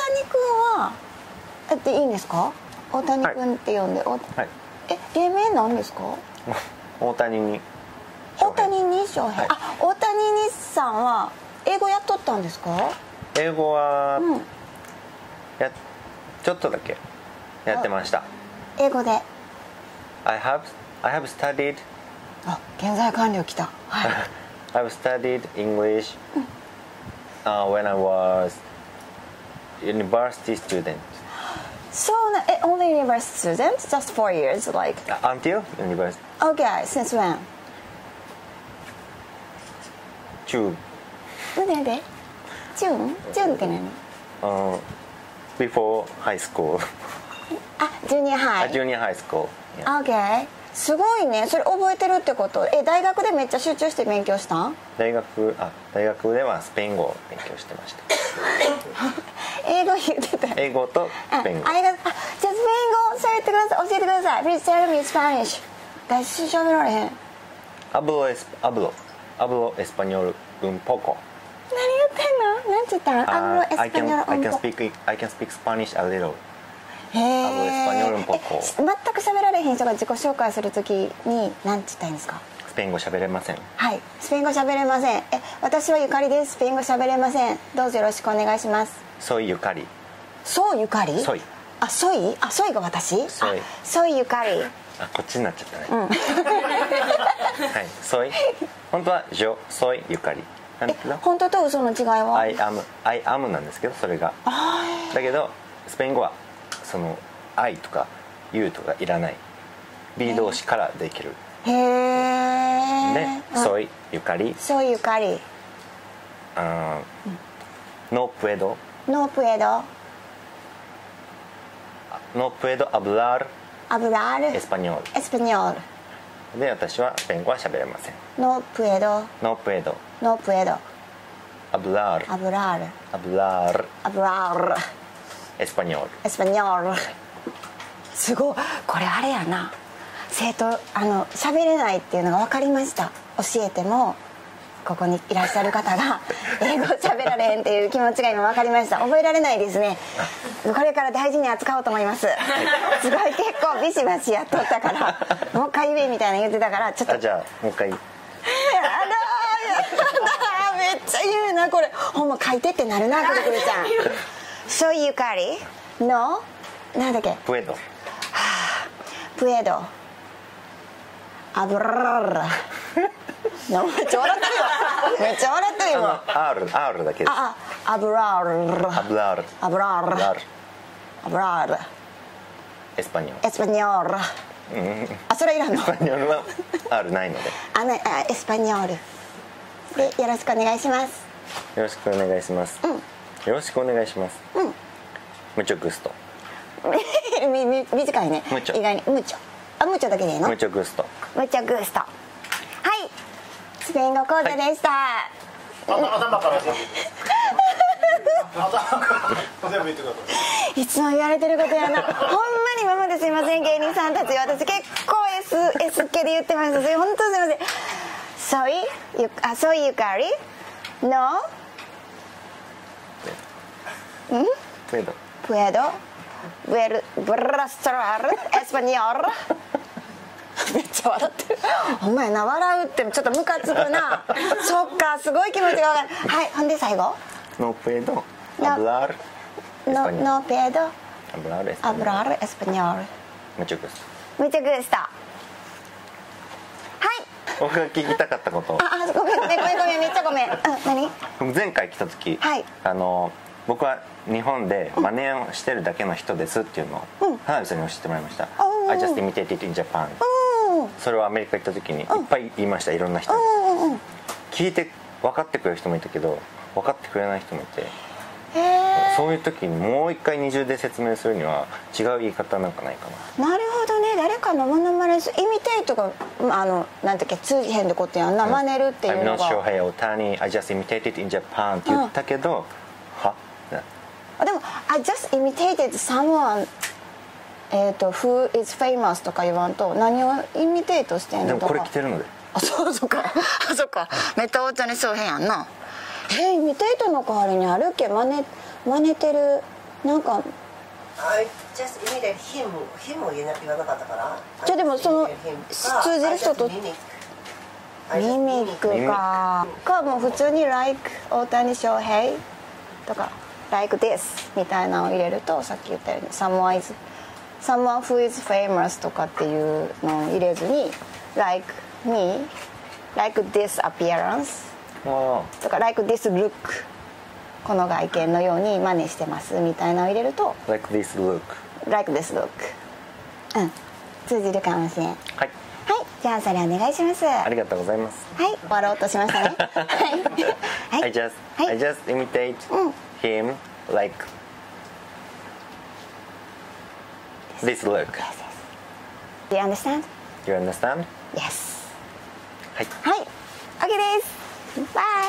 君はっていいんですか？大谷君って呼んで、はい、芸名なんですか？ 大谷に翔平、はい、大谷にさんは英語やっとったんですか？ 英語は、ちょっとだけやってました。 英語で I have studied 現在完了来た、はい、 I've studied English when I was university student. So only university student? Just 4 years, like until university. Okay, since when? June. でJuneって何 ？Before high school. ジュニアハイ。 ジュニアハイスクール。 Okay. すごいね。それ覚えてるってこと？大学でめっちゃ集中して勉強したん？ 大学ではスペイン語を勉強してました。 英語言ってた。 英語とスペイン語。 じゃあスペイン語教えてください。Please tell me Spanish. 大事喋られへん。 Hablo español un poco. 何言ってんの？なんて言ったの？I can speak Spanish a little. へえ。 全く喋られへん人が自己紹介するときに何て言ったらいいんですか？ スペイン語喋れません。 はい、スペイン語喋れません。私はゆかりです。スペイン語喋れません。どうぞよろしくお願いします。 Soyゆかり。 そうゆかり？ ソイ。 ソイが私？ソイゆかり。 こっちになっちゃったね。はい、ソイ。本当はsoyゆかり。 本当と嘘の違いは？ I am なんですけど、それが。だけどスペイン語はその I とか You とかいらない。B 動詞からできる。 へえ。 で、soyゆかり。 soyゆかり。 No puedo hablar español。で、私はスペイン語は喋れません。 No puedo hablar español。すごい。これあれやな。生徒喋れないっていうのが分かりました。教えてもここにいらっしゃる方が英語喋られへんっていう気持ちが今分かりました。覚えられないですね。これから大事に扱おうと思います。すごい結構ビシバシやっとったからもう一回言えみたいな言ってたからちょっとじゃあもう一回。やだめっちゃ言うなこれ。ほんま書いてってなるなくるくるちゃん。Soyゆかりのなんだっけ？ Puedo hablar。めっちゃ笑ってるよ。 R だけです。 hablar español。それいらんの？ エスパニョルは R ないので。 エスパニョルでよろしくお願いします。 よろしくお願いします。よろしくお願いします。mucho gusto。 短いね。意外にムチョだけでいいの ？mucho gusto。 はい、スペイン語講座でした。 頭から全部言ってください。 いつも言われてることやな。ほんまに今まですいません芸人さんたち。私結構 S 系で言ってました。本当すいません。Soyゆかりのpuedo hablar español。めっちゃ笑ってる。お前な、笑うってちょっとムカつくな。そっか、すごい気持ちが分かる。はい、ほんで最後 No puedo hablar español。 mucho gusto。 僕が聞きたかったこと。 ごめんめっちゃごめん。何？ 前回来た時、僕は日本で真似をしてるだけの人ですっていうのを花火さんに教えてもらいました。I just imitated in Japan。それをアメリカ行った時にいっぱい言いました。いろんな人に聞いて分かってくれる人もいたけど分かってくれない人もいて、そういう時にもう一回二重で説明するには違う言い方なんかないかな。 なるほどね。誰かのモノマネイミテイトがなんていうか通じへんってことやんな。真似るっていうのが I'm not Shohei Ohtani I just imitated in Japan って言ったけど、 でも I just imitated someone who is famous とか言わんと何をイミテイトしてんのとか。 でもこれ着てるので。 そうかめっちゃ大谷翔平やんな。イミテイトの代わりにあるっけ？真似てるなんか I just imitate him を言わなかったからじゃあでもその通じる人とミミックかもう普通に like 大谷翔平とか like this みたいなのを入れるとさっき言ったように someone who is famous とかっていうのを入れずに like me like this appearance とか like this look この外見のように真似してますみたいなのを入れると like this look like this look 通じるかもしれん。はい、じゃあそれお願いします。 ありがとうございます。 はい、終わろうとしましたね。はい。 I just imitate him like this look. Do you understand? You understand? Yes. はい。 はい。OK です。バイ。